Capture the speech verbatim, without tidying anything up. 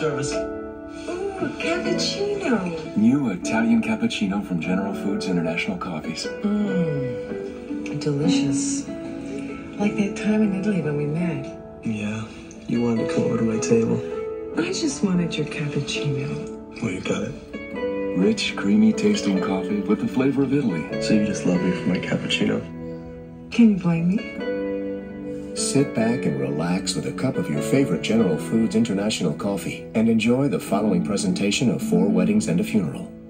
service. Ooh, cappuccino. New Italian cappuccino from General Foods International Coffees. Mmm, delicious. Like that time in Italy when we met. Yeah, you wanted to come over to my table. I just wanted your cappuccino. Well, you got it. Rich, creamy tasting coffee with the flavor of Italy. So you just love me for my cappuccino? Can you blame me? Sit back and relax with a cup of your favorite General Foods International coffee and enjoy the following presentation of Four Weddings and a Funeral.